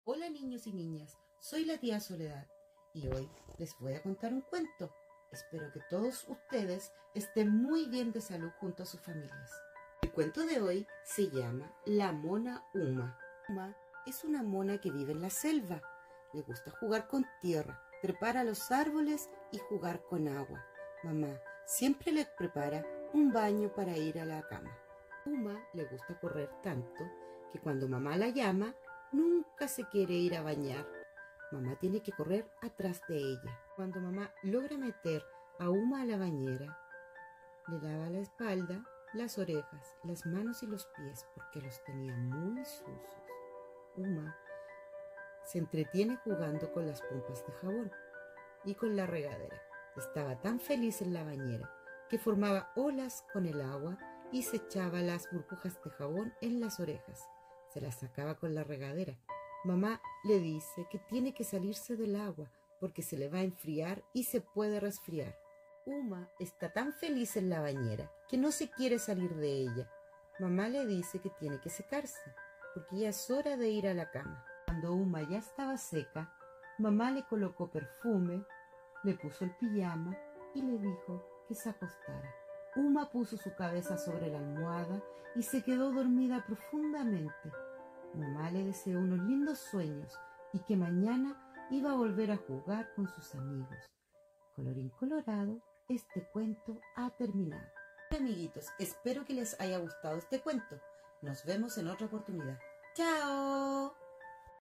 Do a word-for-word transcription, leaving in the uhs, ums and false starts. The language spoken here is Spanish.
Hola niños y niñas, soy la tía Soledad y hoy les voy a contar un cuento. Espero que todos ustedes estén muy bien de salud junto a sus familias. El cuento de hoy se llama La mona Uma. Uma es una mona que vive en la selva. Le gusta jugar con tierra, trepar a los árboles y jugar con agua. Mamá siempre le prepara un baño para ir a la cama. Uma le gusta correr tanto que cuando mamá la llama, nunca se quiere ir a bañar. Mamá tiene que correr atrás de ella. Cuando mamá logra meter a Uma a la bañera, le lava la espalda, las orejas, las manos y los pies porque los tenía muy sucios. Uma se entretiene jugando con las pompas de jabón y con la regadera. Estaba tan feliz en la bañera que formaba olas con el agua y se echaba las burbujas de jabón en las orejas. Se las sacaba con la regadera. Mamá le dice que tiene que salirse del agua porque se le va a enfriar y se puede resfriar. Uma está tan feliz en la bañera que no se quiere salir de ella. Mamá le dice que tiene que secarse porque ya es hora de ir a la cama. Cuando Uma ya estaba seca, mamá le colocó perfume, le puso el pijama y le dijo que se acostara. Uma puso su cabeza sobre la almohada y se quedó dormida profundamente. Mamá le deseó unos lindos sueños y que mañana iba a volver a jugar con sus amigos. Colorín colorado, este cuento ha terminado. Hola amiguitos, espero que les haya gustado este cuento. Nos vemos en otra oportunidad. ¡Chao!